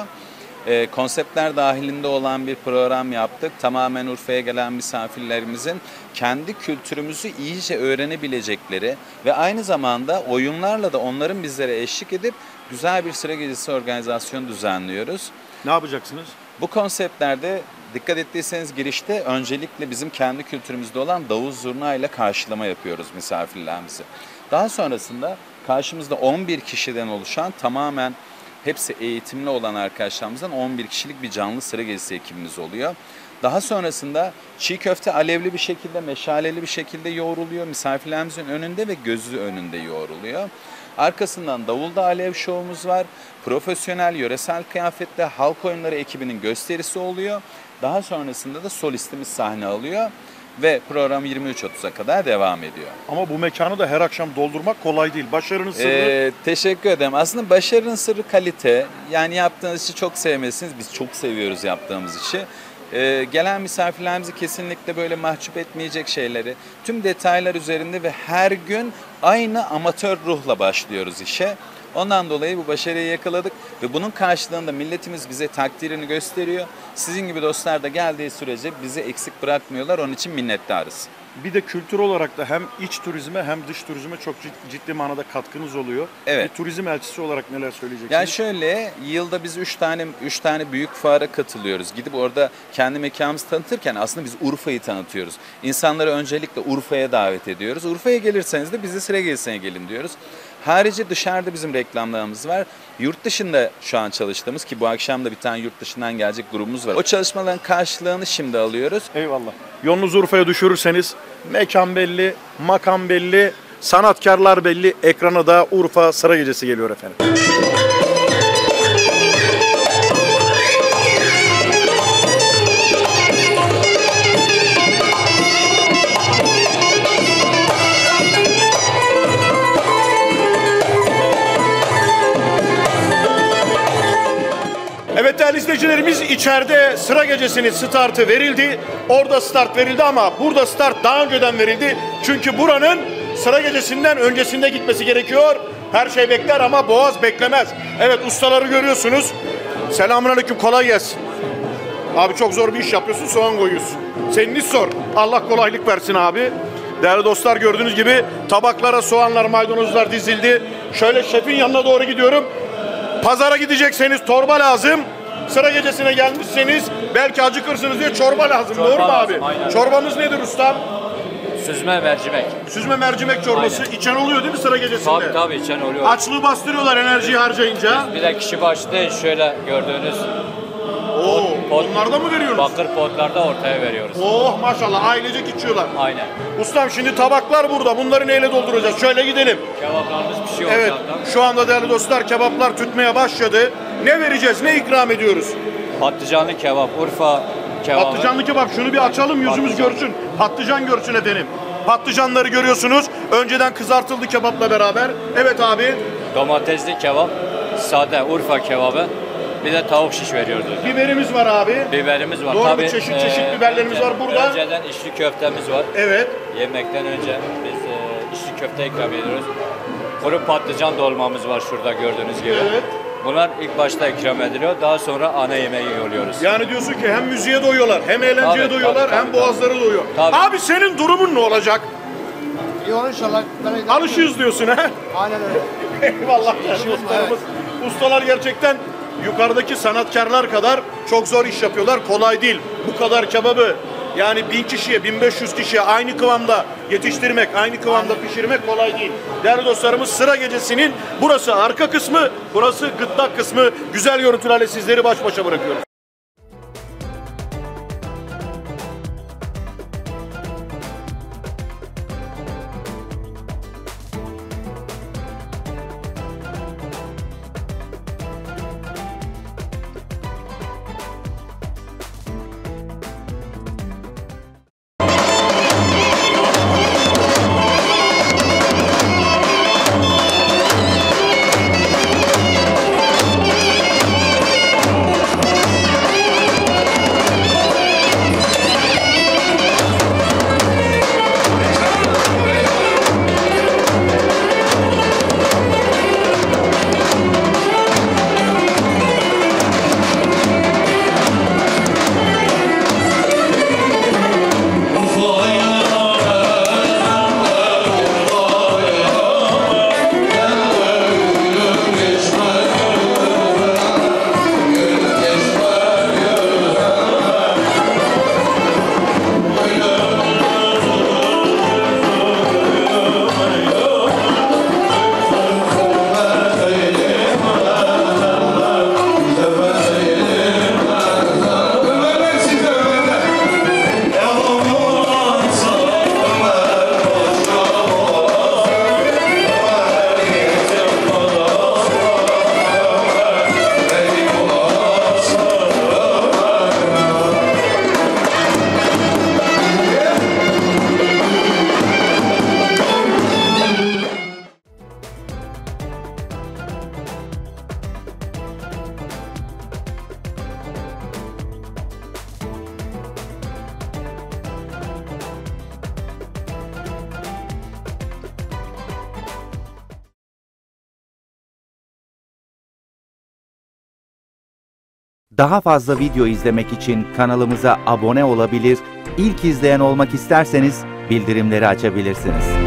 Konseptler dahilinde olan bir program yaptık. Tamamen Urfa'ya gelen misafirlerimizin kendi kültürümüzü iyice öğrenebilecekleri ve aynı zamanda oyunlarla da onların bizlere eşlik edip güzel bir sıra gecesi organizasyon düzenliyoruz. Ne yapacaksınız? Bu konseptlerde dikkat ettiyseniz girişte öncelikle bizim kendi kültürümüzde olan davul zurna ile karşılama yapıyoruz misafirlerimizi. Daha sonrasında karşımızda 11 kişiden oluşan tamamen hepsi eğitimli olan arkadaşlarımızdan 11 kişilik bir canlı sıra gecesi ekibimiz oluyor. Daha sonrasında çiğ köfte alevli bir şekilde, meşaleli bir şekilde yoğruluyor. Misafirlerimizin önünde ve gözü önünde yoğruluyor. Arkasından davulda alev şovumuz var. Profesyonel, yöresel kıyafetle halk oyunları ekibinin gösterisi oluyor. Daha sonrasında da solistimiz sahne alıyor. ve program 23.30'a kadar devam ediyor. Ama bu mekanı da her akşam doldurmak kolay değil. Başarının sırrı... Teşekkür ederim. Aslında başarının sırrı kalite. Yani yaptığınız işi çok sevmesiniz. Biz çok seviyoruz yaptığımız işi. Gelen misafirlerimizi kesinlikle böyle mahcup etmeyecek şeyleri, tüm detaylar üzerinde ve her gün aynı amatör ruhla başlıyoruz işe. Ondan dolayı bu başarıyı yakaladık ve bunun karşılığında milletimiz bize takdirini gösteriyor. Sizin gibi dostlar da geldiği sürece bizi eksik bırakmıyorlar. Onun için minnettarız. Bir de kültür olarak da hem iç turizme hem dış turizme çok ciddi manada katkınız oluyor. Evet. Bir turizm elçisi olarak neler söyleyeceksiniz? Yani şöyle, yılda biz 3 tane büyük fuara katılıyoruz. Gidip orada kendi mekanımızı tanıtırken aslında biz Urfa'yı tanıtıyoruz. İnsanları öncelikle Urfa'ya davet ediyoruz. Urfa'ya gelirseniz de bizi Sıragezi'ne gelin diyoruz. Harici dışarıda bizim reklamlarımız var. Yurt dışında şu an çalıştığımız, ki bu akşam da bir tane yurt dışından gelecek grubumuz var. O çalışmaların karşılığını şimdi alıyoruz. Eyvallah. Yolunuzu Urfa'ya düşürürseniz mekan belli, makam belli, sanatkarlar belli. Ekrana da Urfa Sıra Gecesi geliyor efendim. Evet değerli izleyicilerimiz, içeride Sıra Gecesi'nin startı verildi. Orada start verildi ama burada start daha önceden verildi. Çünkü buranın Sıra Gecesi'nden öncesinde gitmesi gerekiyor. Her şey bekler ama boğaz beklemez. Evet, ustaları görüyorsunuz. Selamünaleyküm, kolay gelsin. Abi çok zor bir iş yapıyorsun, soğan koyuyorsun. Senin iş zor. Allah kolaylık versin abi. Değerli dostlar, gördüğünüz gibi tabaklara soğanlar, maydanozlar dizildi. Şöyle şefin yanına doğru gidiyorum. Pazara gidecekseniz torba lazım. Sıra Gecesi'ne gelmişseniz belki acıkırsınız diye çorba lazım. Doğru mu abi? Aynen. Çorbamız nedir ustam? Süzme mercimek. Süzme mercimek çorbası. Aynen. İçen oluyor değil mi Sıra Gecesi'nde? Tabii içen oluyor. Açlığı bastırıyorlar enerjiyi harcayınca. Bir de kişi başı değil, şöyle gördüğünüz onlarda mı veriyoruz? bakır potlarda ortaya veriyoruz. Oh maşallah, ailecek içiyorlar. Aynen. Ustam şimdi tabaklar burada. Bunları neyle dolduracağız? Şöyle gidelim. Kebaplarımız pişiyor. Evet, zaten. şu anda değerli dostlar kebaplar tütmeye başladı. Ne vereceğiz? Ne ikram ediyoruz? Patlıcanlı kebap, Urfa kebabı. Patlıcanlı kebap. Şunu bir açalım, yüzümüz görsün. Patlıcan görsün efendim. Patlıcanları görüyorsunuz. Önceden kızartıldı kebapla beraber. Evet abi. Domatesli kebap, sade Urfa kebabı. Bir de tavuk şiş veriyoruz. Biberimiz var abi. Biberimiz var. Doğru, tabii, çeşit çeşit biberlerimiz var burada. Önceden içli köftemiz var. Evet. Yemekten önce biz içli köfte ikram ediyoruz. Kuru patlıcan dolmamız var şurada gördüğünüz gibi. Evet. Bunlar ilk başta ikram ediliyor. Daha sonra ana yemeği yolluyoruz. Yani diyorsun ki hem müziğe doyuyorlar, hem eğlenceye Tabii, doyuyorlar, tabii, hem boğazları doyuyor. Tabii. Abi senin durumun ne olacak? İyi olur inşallah. Alışığız diyorsun ha? Aynen öyle. Eyvallah. Ustalarımız, ustalar gerçekten yukarıdaki sanatkarlar kadar çok zor iş yapıyorlar. Kolay değil. Bu kadar kebabı yani 1000 kişiye, 1500 kişiye aynı kıvamda yetiştirmek, aynı kıvamda pişirmek kolay değil. Değerli dostlarımız, Sıra Gecesi'nin burası arka kısmı, burası gırtlak kısmı. Güzel görüntülerle sizleri baş başa bırakıyoruz. Daha fazla video izlemek için kanalımıza abone olabilir, ilk izleyen olmak isterseniz bildirimleri açabilirsiniz.